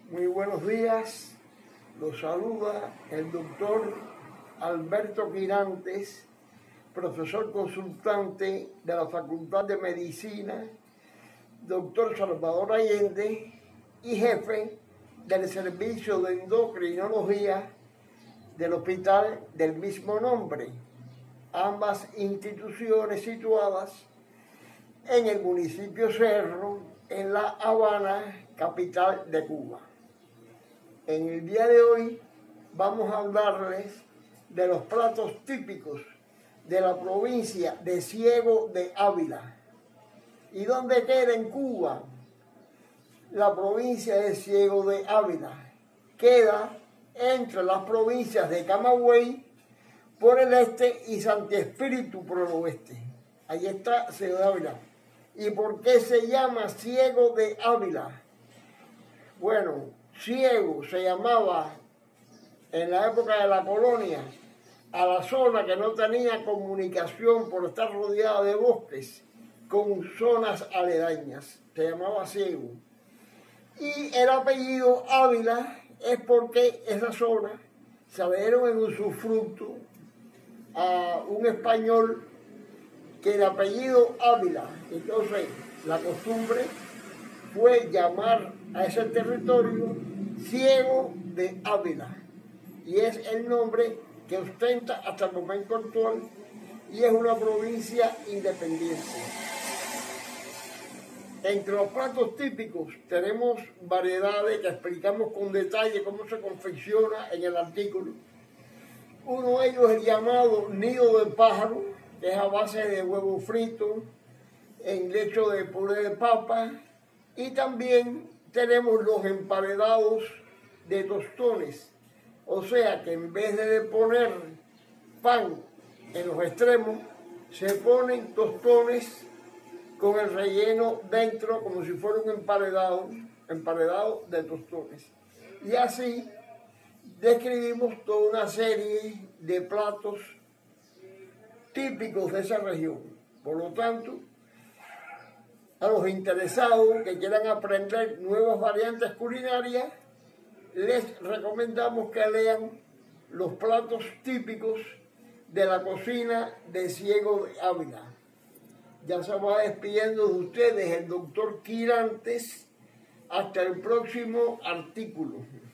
Muy buenos días, los saluda el doctor Alberto Quirantes, profesor consultante de la Facultad de Medicina, doctor Salvador Allende y jefe del Servicio de Endocrinología del Hospital del mismo nombre, ambas instituciones situadas en el municipio Cerro, en La Habana, capital de Cuba. En el día de hoy vamos a hablarles de los platos típicos de la provincia de Ciego de Ávila. ¿Y dónde queda en Cuba la provincia de Ciego de Ávila? Queda entre las provincias de Camagüey por el este y Santi Espíritu por el oeste. Ahí está Ciego de Ávila. ¿Y por qué se llama Ciego de Ávila? Bueno, Ciego se llamaba en la época de la colonia a la zona que no tenía comunicación por estar rodeada de bosques con zonas aledañas. Se llamaba Ciego. Y el apellido Ávila es porque esa zona se le dieron en usufructo a un español que el apellido Ávila. Entonces la costumbre fue llamar a ese territorio Ciego de Ávila, y es el nombre que ostenta hasta el momento actual, y es una provincia independiente. Entre los platos típicos tenemos variedades que explicamos con detalle cómo se confecciona en el artículo. Uno de ellos es el llamado nido de pájaro, que es a base de huevo frito, en lecho de puré de papa, y también tenemos los emparedados de tostones, o sea que en vez de poner pan en los extremos, se ponen tostones con el relleno dentro como si fuera un emparedado de tostones. Y así describimos toda una serie de platos típicos de esa región. Por lo tanto, a los interesados que quieran aprender nuevas variantes culinarias, les recomendamos que lean los platos típicos de la cocina de Ciego de Ávila. Ya se va despidiendo de ustedes el doctor Quirantes. Hasta el próximo artículo.